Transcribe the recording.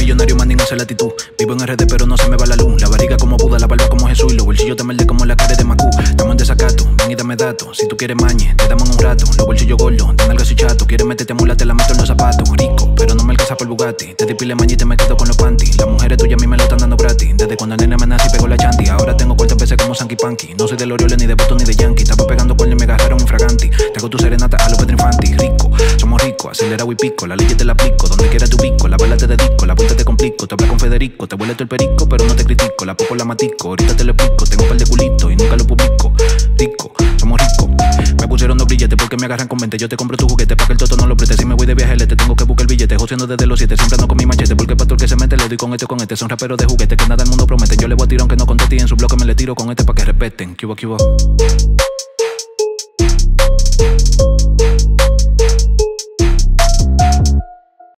millonario, manding esa latitud. Vivo en RD pero no se me va la luz. La barriga como Buda, la barba como Jesús. Y los bolsillos te melde como la cara de Macú. Estamos en desacato, ven y dame datos. Si tú quieres mañe, te damos un rato. Los bolsillos gordos, te nalgas y chato. Quieres meterte a mula, te la meto en los zapatos. Rico, pero no me alcanza por Bugatti. Te di pile mañe y te me quedo con los panties. Las mujeres tuyas a mí me lo están dando gratis. Desde cuando el nene me nací pegó la chanti. Ahora tengo cuartas veces como Sanky Panky. No soy del Orioles, ni de Boston, ni de Yankee. Estaba pegando cuerno y me agarraron un fraganti. Te hago tu serenata a los Pedro Infanti. Rico, somos ricos, acelerado y pico. La ley te la aplico, donde quiera tu pico. La bala te dedico, la vuelta te complico. Te hablo con Federico, te vuelve todo el perico, pero no te critico. La poco la matico, ahorita te lo explico. Tengo un par de culitos y nunca lo publico. Rico, somos ricos. Me pusieron dos brilletes porque me agarran con 20. Yo te compro tu juguete pa' que el toto no lo preste. Si me voy de viaje, te tengo que buscar el billete. Josiendo desde los 7, siempre ando con mi machete. Porque el pastor que se mete le doy con este. Son raperos de juguete que nada el mundo promete. Yo le voy a tirar aunque no conteste y en su bloque me le tiro con este pa' que respeten. ¿Qué hubo?